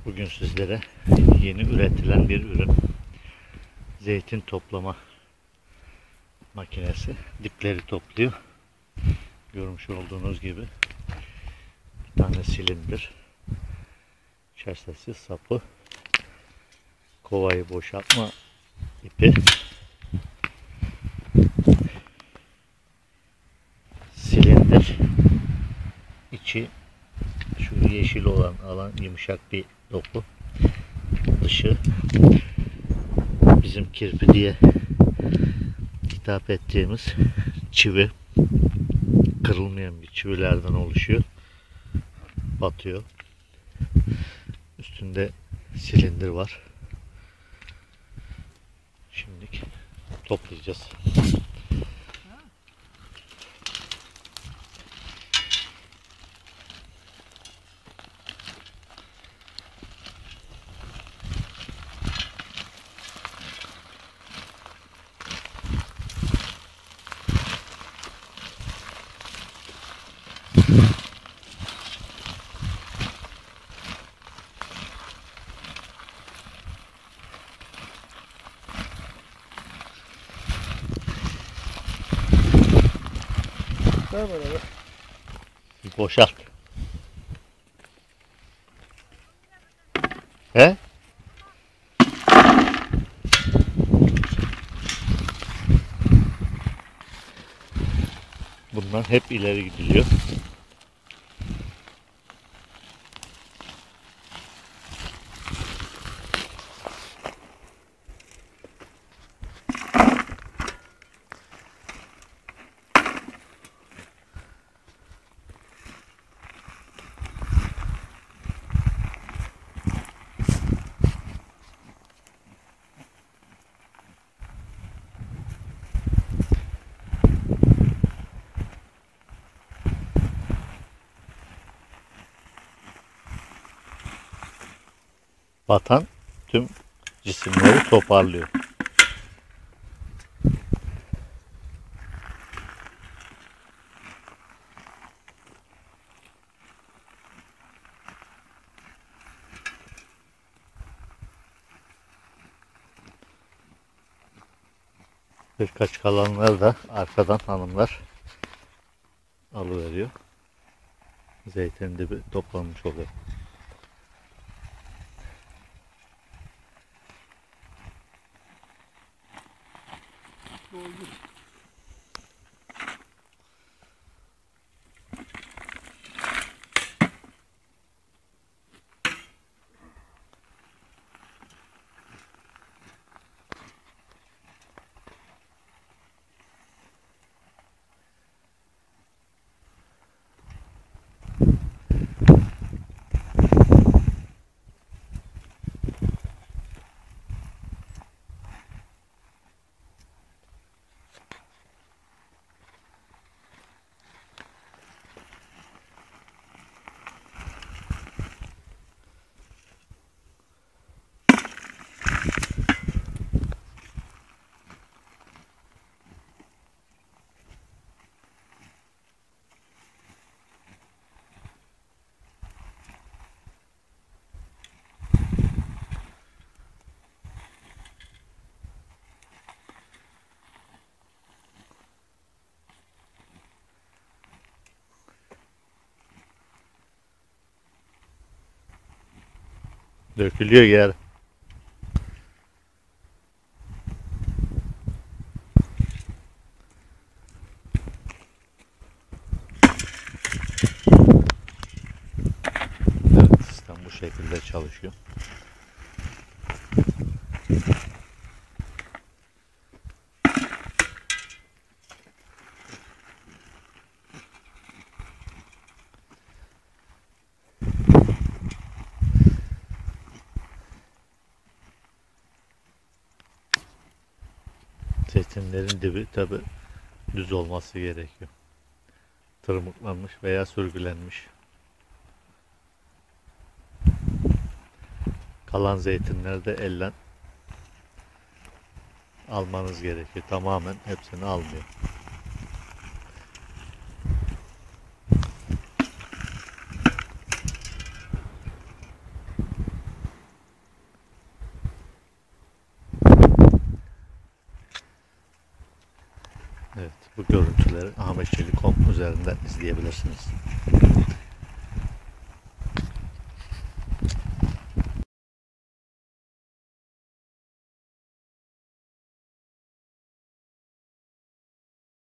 Bugün sizlere yeni üretilen bir ürün, zeytin toplama makinesi. Dipleri topluyor. Görmüş olduğunuz gibi bir tane silindir, şasisi, sapı, kovayı boşaltma ipi, silindir, içi şu yeşil olan alan yumuşak bir doku, dışı bizim kirpi diye hitap ettiğimiz çivi, kırılmayan bir çivilerden oluşuyor, batıyor. Üstünde silindir var. Şimdilik toplayacağız. Bir boşalt. He? Bundan hep ileri gidiliyor. Batan tüm cisimleri toparlıyor. Birkaç kalanları da arkadan hanımlar alıveriyor. Zeytin dibi toplanmış oluyor. Dökülüyor yer. Evet, sistem bu şekilde çalışıyor. Zeytinlerin dibi tabi düz olması gerekiyor. Tırmıklanmış veya sürgülenmiş. Kalan zeytinleri de elle almanız gerekiyor. Tamamen hepsini almıyor. Evet, bu görüntüleri Ahmetçeli.com üzerinden izleyebilirsiniz.